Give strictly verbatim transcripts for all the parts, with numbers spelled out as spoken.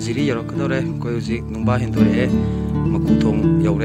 Jiri yarakadore koi uji nungba hindore makuthong yaure.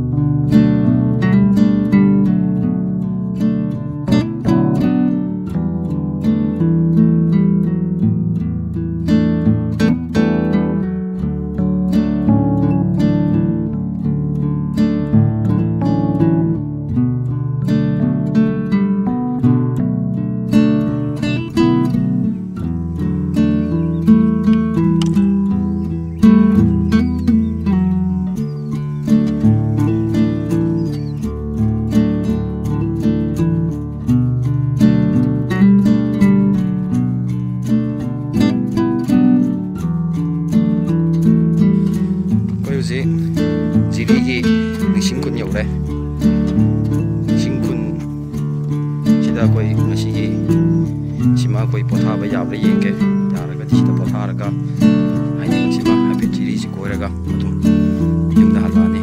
Jiri Nishinkun yaure. Nishinkun sida koi ngasi sima koi pothaba yabra yenge yaraga sida potharaga hayeng sima happy jiri si koiraga atum yumda halani.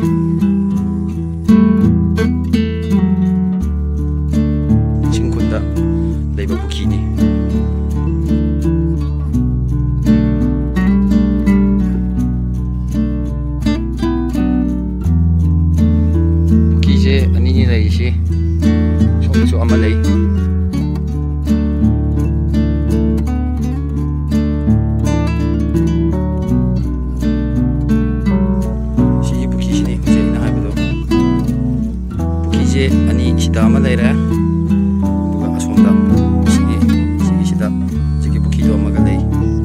Nishinkunda leiba bukini. Ani lay si so so amalay si buki ni je na haibdo buki je ani sida amalay ra duga asonda si si sida jigi buki do magalay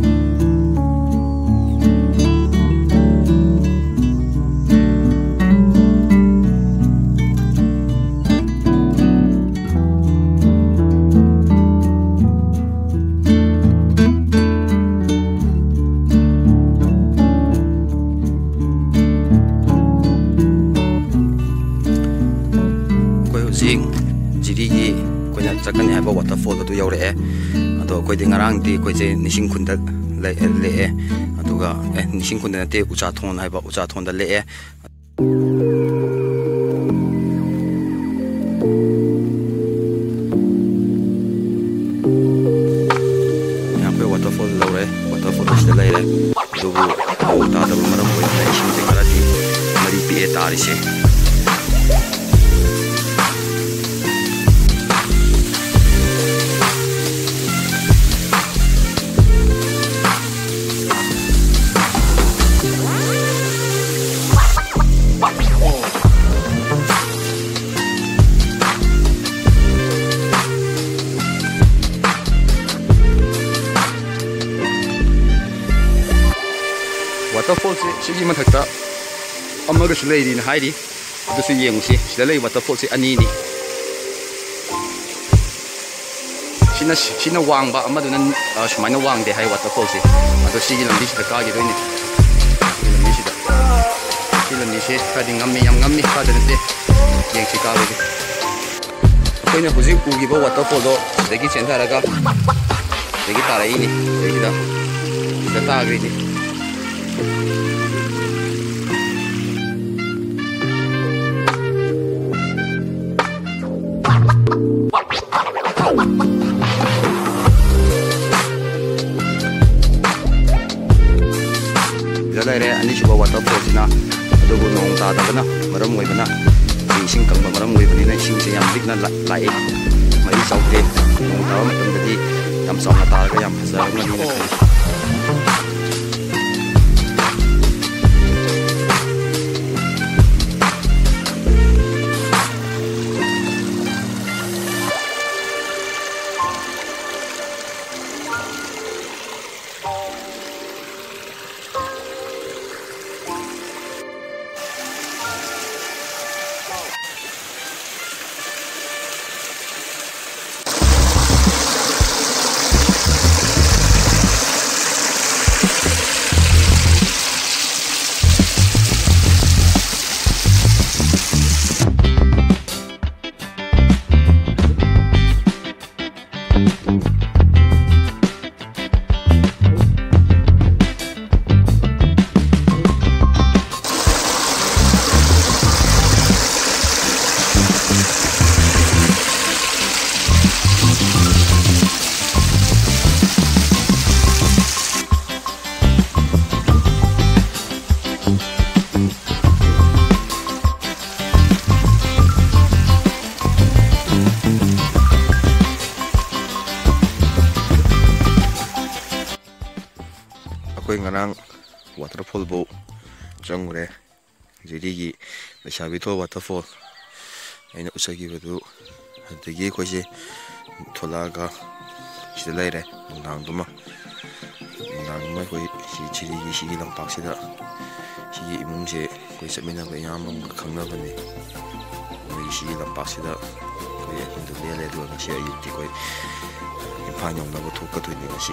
Jiri ko na chakani haba waterfall tu yaure e ado ko de ngarang ti ko je Nishinkun da le le e aduga e Nishinkun da te ucha thon haba ucha thon da le e ya ko waterfall laure waterfall sta le re dugu ta da maram ko da ishin te karati mari pi e tari se waterfall se sigi mathakta amaga su leiri na hairi du su yengu si sida lei waterfall se ani ni sina sina wangba amadu nan sumaina wangde hai waterfall se ado sigi lambi sida ka gi doini lambi sida sigi lambi se kadi ngammi yam ngammi ka da ne yeng si ka gi koina huji ugi ba waterfall do sidagi chenta raga degi tarai ni degi da sida ta gi ni Jalai ani suba waterfall sina adugo nong ta da bana maram ngoi bana sing kang maram ngoi bani na sing se yam bigna lai mai saute nong ta ma tam di yam saw na ta ga yam phasa ngani na ꯑꯩꯈꯣꯏ ꯉꯔꯥꯡ ꯋꯥꯇꯔꯐꯣꯜꯕꯨ ꯆꯪꯉꯨꯔꯦ ꯖꯤꯔꯤꯒꯤ ꯂꯩꯁꯥꯕꯤꯊꯣꯜ waterfall ꯑꯩꯅ ꯎꯠꯆꯈꯤꯕꯗꯨ ꯑꯗꯒꯤ ꯑꯩꯈꯣꯏꯁꯦ ꯊꯣꯛꯂꯛꯑꯒ ꯁꯤꯗ ꯂꯩꯔꯦ ꯅꯨꯡꯗꯥꯡꯗꯨꯃ ꯅꯨꯡꯗꯥꯡꯗꯨꯃ ꯑꯩꯈꯣꯏ ꯁꯤ ꯖꯤꯔꯤꯒꯤ ꯁꯤꯒꯤ ꯂꯝꯄꯥꯛꯁꯤꯗ ꯁꯤꯒꯤ ꯏꯃꯨꯡꯁꯦ ꯑꯩꯈꯣꯏ ꯆꯠꯃꯤꯟꯅꯕ ꯏꯌꯥꯝꯕ ꯑꯃꯒ ꯈꯪꯅꯕꯅꯤ ꯃꯣꯏꯒꯤ ꯁꯤꯒꯤ ꯂꯝꯄꯥꯛꯁꯤꯗ ꯑꯩꯈꯣꯏ ꯑꯍꯤꯡꯗꯨ ꯂꯦꯜꯂꯦ ꯑꯗꯨꯒ ꯉꯁꯤ ꯑꯌꯨꯛꯇꯤ ꯑꯩꯈꯣꯏ ꯏꯝꯐꯥꯜ ꯌꯧꯅꯕ ꯊꯣꯛꯀꯗꯣꯏꯅꯤ ꯉꯁꯤ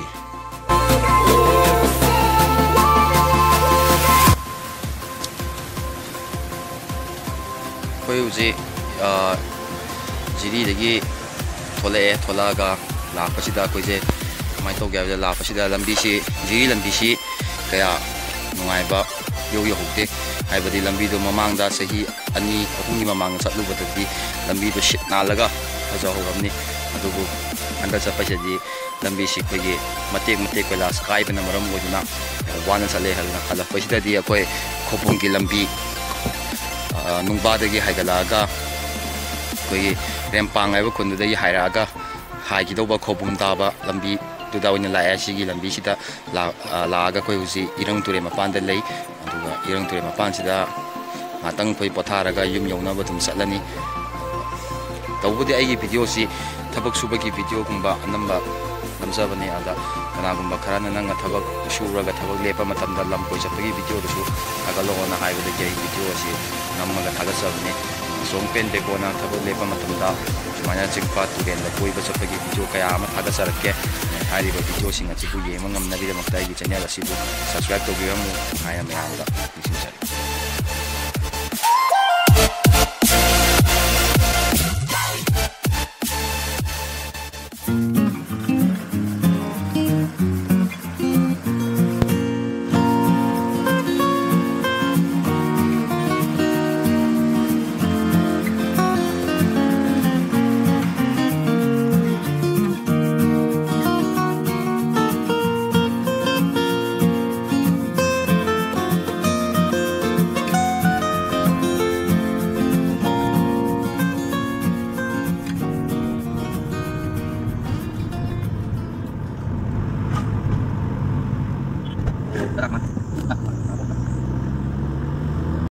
ꯑꯩꯈꯣꯏ ꯍꯧꯖꯤꯛ ꯖꯤꯔꯤꯗꯒꯤ ꯊꯣꯛꯂꯛꯑꯦ ꯊꯣꯛꯂꯛꯑꯒ ꯂꯥꯛꯄꯁꯤꯗ ꯑꯩꯈꯣꯏꯁꯦ ꯀꯃꯥꯏꯅ ꯇꯧꯒꯦ ꯍꯥꯏꯕꯗ ꯂꯥꯛꯄꯁꯤꯗ ꯂꯝꯕꯤꯁꯤ ꯖꯤꯔꯤ ꯂꯝꯕꯤꯁꯤ ꯀꯌꯥ ꯅꯨꯡꯉꯥꯏꯕ ꯌꯧ ꯌꯧꯍꯧꯗꯦ ꯍꯥꯏꯕꯗꯤ ꯂꯝꯕꯤꯗꯣ ꯃꯃꯥꯡꯗ ꯆꯍꯤ ꯑꯅꯤ ꯑꯍꯨꯝꯒꯤ ꯃꯃꯥꯡꯗ ꯆꯠꯂꯨꯕꯗꯗꯤ ꯂꯝꯕꯤꯗꯣ ꯁꯤꯠ ꯅꯥꯜꯂꯒ ꯐꯖꯍꯧꯔꯝꯅꯤ ꯑꯗꯨꯕꯨ ꯍꯟꯗꯛ ꯆꯠꯄꯁꯤꯗꯤ ꯂꯝꯕꯤꯁꯤ ꯑꯩꯈꯣꯏꯒꯤ ꯃꯇꯦꯛ ꯃꯇꯦꯛ ꯀꯣꯏꯂꯥꯁ ꯀꯥꯏꯕꯅ ꯃꯔꯝ ꯑꯣꯏꯗꯨꯅ ꯋꯥꯅ ꯆꯠꯂꯦ ꯍꯥꯏꯗꯨꯅ ꯍꯜꯂꯛꯄꯁꯤꯗꯗꯤ ꯑꯩꯈꯣꯏ ꯈꯧꯄꯨꯝꯒꯤ ꯂꯝꯕꯤ ꯅꯨꯡꯕꯥꯗꯒꯤ ꯍꯥꯏꯒꯠꯂꯛꯑꯒ ꯑꯩꯈꯣꯏꯒꯤ ꯔꯦꯝꯄꯥꯡ ꯍꯥꯏꯕ ꯈꯨꯟꯗꯨꯗꯒꯤ ꯍꯥꯏꯔꯛꯑꯒ ꯍꯥꯏꯈꯤꯗꯧꯕ ꯈꯧꯄꯨꯝ ꯇꯥꯕ ꯂꯝꯕꯤꯗꯨꯗ ꯑꯣꯏꯅ ꯂꯥꯛꯑꯦ ꯁꯤꯒꯤ ꯂꯝꯕꯤꯁꯤꯗ ꯂꯥꯛꯑꯒ ꯑꯩꯈꯣꯏ ꯍꯧꯖꯤꯛ ꯏꯔꯪ ꯇꯨꯔꯦꯜ ꯃꯄꯥꯟꯗ ꯂꯩ ꯑꯗꯨꯒ ꯏꯔꯪ ꯇꯨꯔꯦꯜ ꯃꯄꯥꯟꯁꯤꯗ ꯉꯥꯛꯇꯪ ꯑꯩꯈꯣꯏ ꯄꯣꯊꯥꯔꯒ ꯌꯨꯝ ꯌꯧꯅꯕ ꯑꯗꯨꯝ ꯆꯠꯂꯅꯤ ꯇꯧꯕꯗꯤ ꯑꯩꯒꯤ ꯚꯤꯗꯤꯑꯣꯁꯤ ꯊꯕꯛ ꯁꯨꯕꯒꯤ ꯚꯤꯗꯤꯑꯣꯒꯨꯝꯕ ꯑꯅꯝꯕ ꯅꯝꯖꯕꯅꯤ ꯑꯗ ꯀꯅꯥꯒꯨꯝꯕ ꯈꯔꯅ ꯅꯪꯅ ꯊꯕꯛ ꯁꯨꯔꯒ ꯊꯕꯛ ꯂꯦꯞꯄ ꯃꯇꯝꯗ ꯂꯝ ꯀꯣꯏ ꯆꯠꯄꯒꯤ ꯚꯤꯗꯤꯑꯣꯗꯨꯁꯨ ꯊꯥꯒꯠꯂꯛꯑꯣꯅ ꯍꯥꯏꯕꯗꯒꯤ ꯑꯩ ꯚꯤꯗꯤꯑꯣ ꯑꯁꯤ ꯅꯝꯃꯒ ꯊꯥꯒꯠꯆꯕꯅꯤ ꯑꯁꯣꯝ ꯄꯦꯟ ꯕꯦꯀꯣꯅ ꯊꯕꯛ ꯂꯦꯞꯄ ꯃꯇꯝꯗ ꯁꯨꯃꯥꯏꯅ ꯆꯤꯡꯄꯥ ꯇꯨꯔꯦꯜꯗ ꯀꯣꯏꯕ ꯆꯠꯄꯒꯤ ꯚꯤꯗꯤꯑꯣ ꯀꯌꯥ ꯑꯃ ꯊꯥꯒꯠꯆꯔꯛꯀꯦ ꯍꯥꯏꯔꯤꯕ ꯚꯤꯗꯤꯑꯣꯁꯤꯡ ꯑꯁꯤꯕꯨ ꯌꯦꯡꯕ ꯉꯝꯅꯕꯒꯤꯗꯃꯛꯇ ꯑꯩꯒꯤ ꯆꯦꯅꯦꯜ ꯑꯁꯤꯕꯨ ꯁꯕꯁꯀ꯭ꯔꯥꯏꯕ ꯇꯧꯕꯤꯔꯝꯃꯨ ꯍꯥꯏꯅ ꯃꯌꯥꯝꯗ ꯅꯤꯡꯁꯤꯡꯖꯔꯤ